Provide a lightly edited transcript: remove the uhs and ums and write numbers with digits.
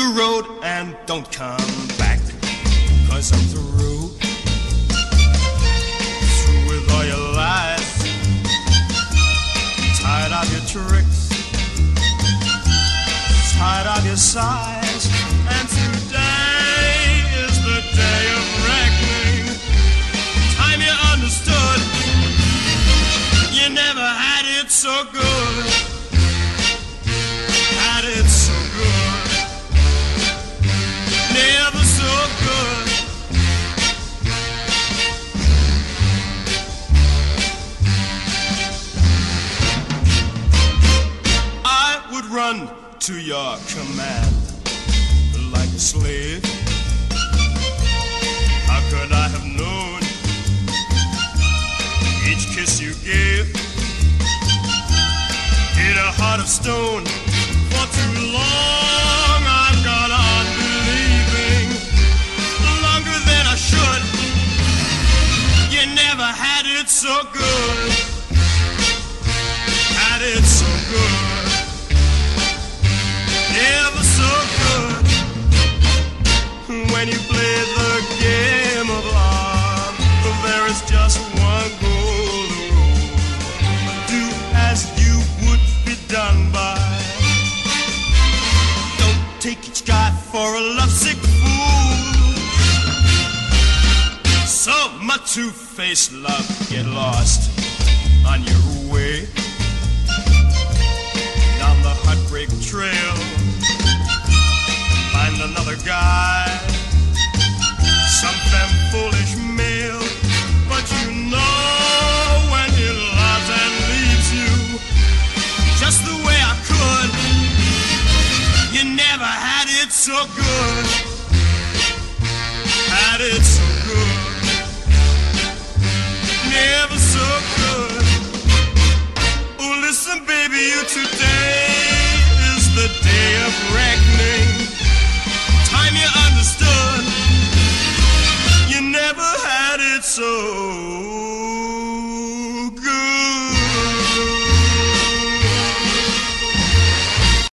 the road and don't come back, 'cause I'm through with all your lies, tired of your tricks, tired of your sighs, and today is the day of reckoning. Time you understood, you never had it so good, had it so good, never so good. I would run to your command like a slave. How could I have known each kiss you gave hit a heart of stone? For too long I've gone on believing, longer than I should, you never had it so good, had it so good, never so good. When you play the game of love, there is just one golden rule: do as you would be done by. Don't take each guy for a lovesick fool. So my two-faced love, get lost on your way down the heartbreak trail. Find another guy, some femme foolish male, but you know when he loves and leaves you just the way I could, you never had it so good, had it so good, never so good. Oh, listen, baby, you today is the day of reckoning. Time you understood, you never had it so